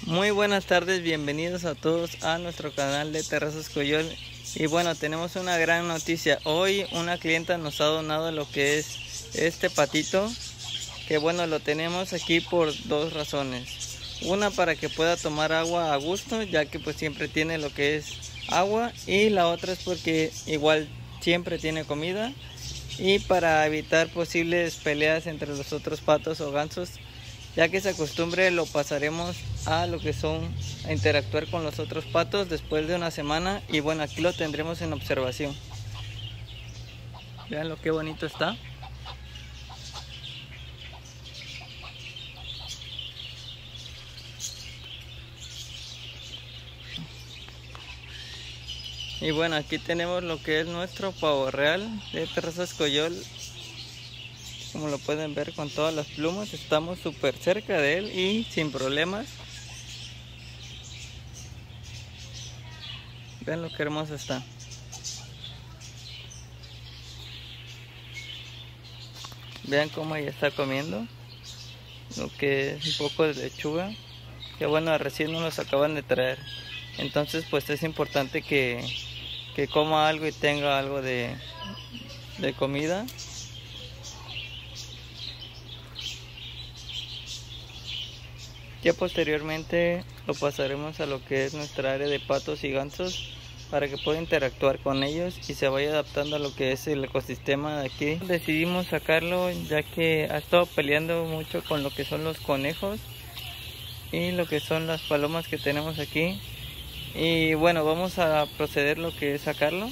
Muy buenas tardes, bienvenidos a todos a nuestro canal de Terrazas Coyol. Y bueno, tenemos una gran noticia. Hoy una clienta nos ha donado lo que es este patito, que bueno, lo tenemos aquí por dos razones. Una, para que pueda tomar agua a gusto, ya que pues siempre tiene lo que es agua, y la otra es porque igual siempre tiene comida, y para evitar posibles peleas entre los otros patos o gansos. Ya que esa costumbre lo pasaremos a lo que son a interactuar con los otros patos después de una semana. Y bueno, aquí lo tendremos en observación. Vean lo que bonito está. Y bueno, aquí tenemos lo que es nuestro pavo real de Terrazas Coyol. Como lo pueden ver, con todas las plumas, estamos súper cerca de él y sin problemas. Vean lo que hermoso está. Vean cómo ella está comiendo lo que es un poco de lechuga, que bueno, recién nos los acaban de traer. Entonces pues es importante que coma algo y tenga algo de comida. Ya posteriormente lo pasaremos a lo que es nuestra área de patos y gansos, para que pueda interactuar con ellos y se vaya adaptando a lo que es el ecosistema de aquí. Decidimos sacarlo ya que ha estado peleando mucho con lo que son los conejos y lo que son las palomas que tenemos aquí. Y bueno, vamos a proceder lo que es sacarlo.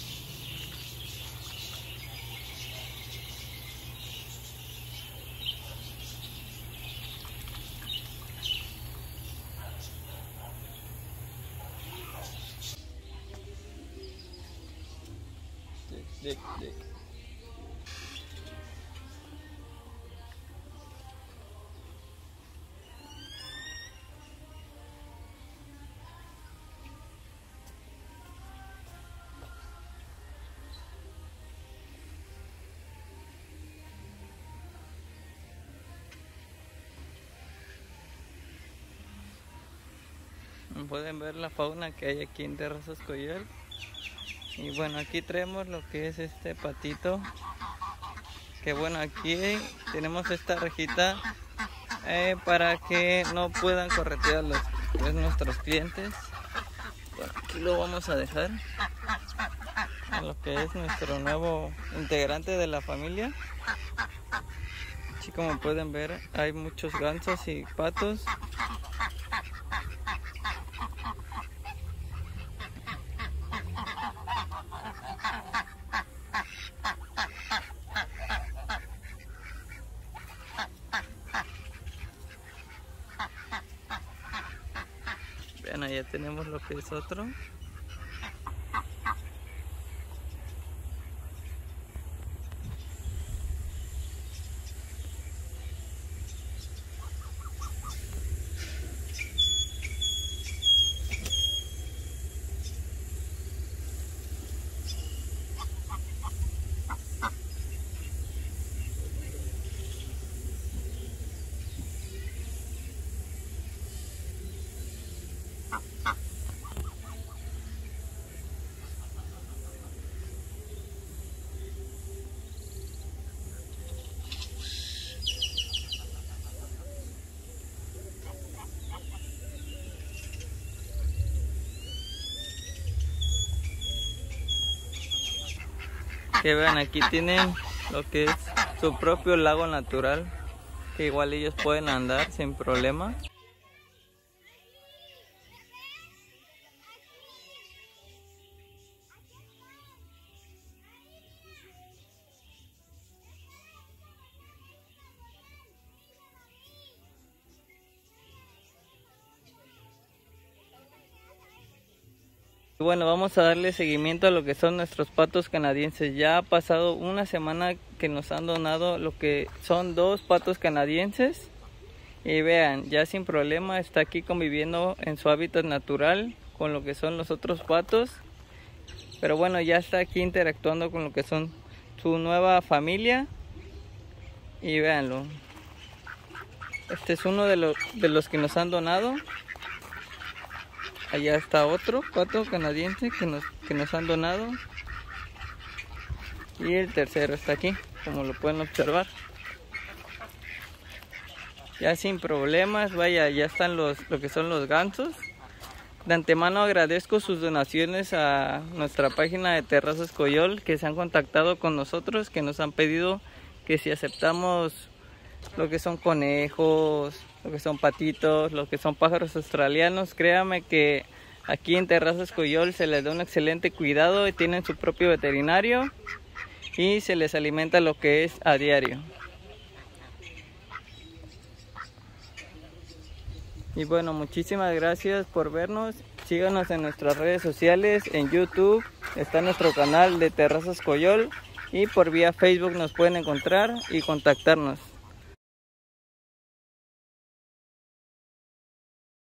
Pueden ver la fauna que hay aquí en Terrazas Coyol. Y bueno, aquí traemos lo que es este patito, que bueno, aquí tenemos esta rejita para que no puedan corretear nuestros clientes. Bueno, aquí lo vamos a dejar a lo que es nuestro nuevo integrante de la familia. Así como pueden ver, hay muchos gansos y patos. Vean, allá tenemos lo que es otro. Que vean, aquí tienen lo que es su propio lago natural, que igual ellos pueden andar sin problema. Bueno, vamos a darle seguimiento a lo que son nuestros patos canadienses. Ya ha pasado una semana que nos han donado lo que son dos patos canadienses. Y vean, ya sin problema está aquí conviviendo en su hábitat natural con lo que son los otros patos. Pero bueno, ya está aquí interactuando con lo que son su nueva familia. Y véanlo. Este es uno de los que nos han donado. allá está otro pato canadiense que nos han donado. Y el tercero está aquí, como lo pueden observar. Ya sin problemas, vaya, ya están lo que son los gansos. De antemano agradezco sus donaciones a nuestra página de Terrazas Coyol, que se han contactado con nosotros, que nos han pedido que si aceptamos lo que son conejos, lo que son patitos, lo que son pájaros australianos. Créame que aquí en Terrazas Coyol se les da un excelente cuidado y tienen su propio veterinario y se les alimenta lo que es a diario. Y bueno, muchísimas gracias por vernos. Síganos en nuestras redes sociales, en YouTube está nuestro canal de Terrazas Coyol y por vía Facebook nos pueden encontrar y contactarnos.